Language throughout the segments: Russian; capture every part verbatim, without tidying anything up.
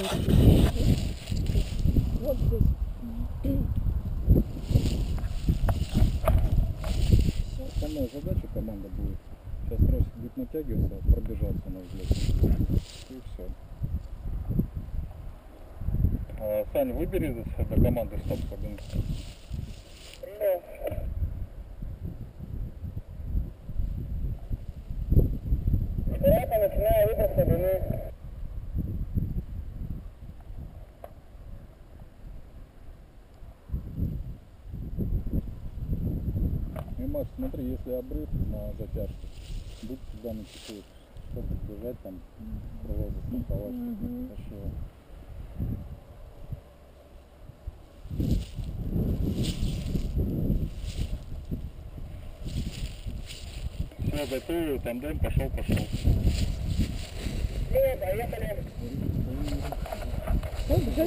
Вот здесь. Основная задача команда будет сейчас тросик будет натягиваться, пробежаться на взлет. И все. А, Сань, выбери до команды стоп-координат. Аккуратно начинаю выбор слабины. И, Маш, смотри, если обрыв на затяжке, будь всегда на чеку, чтобы бежать там, крыло застраховать, чтобы не тащило. Все, готовы, тандем, пошел, пошел. Все, поехали. Все, бежать.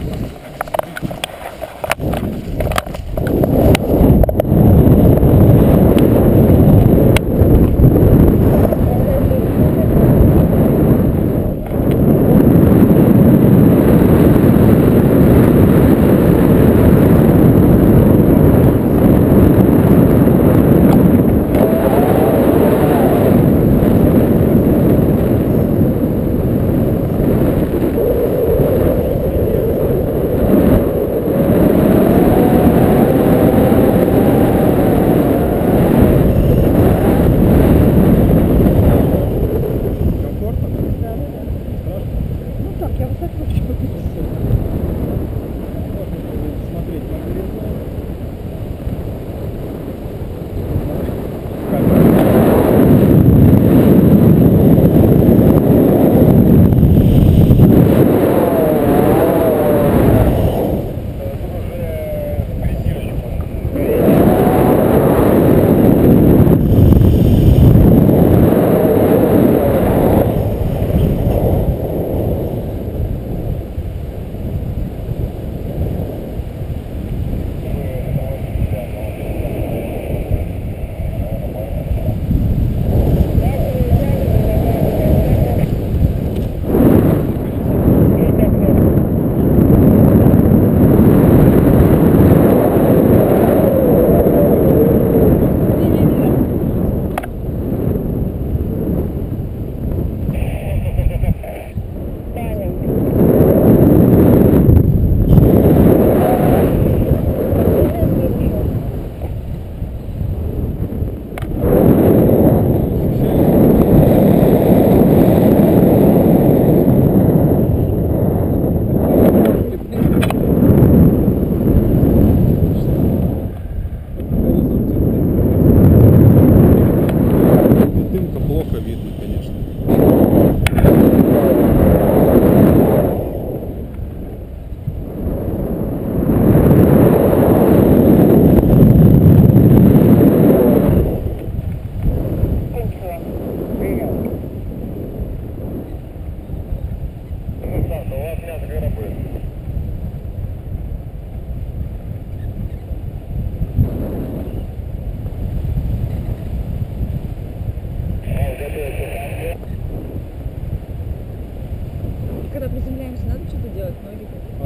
Когда приземляемся, надо что-то делать? Ноги А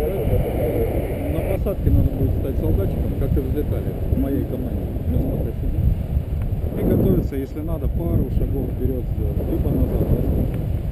это, на посадке надо будет стать солдатчиком, как и взлетали в моей команде. Сейчас пока сидим. И готовиться, если надо, пару шагов вперед сделать, либо назад.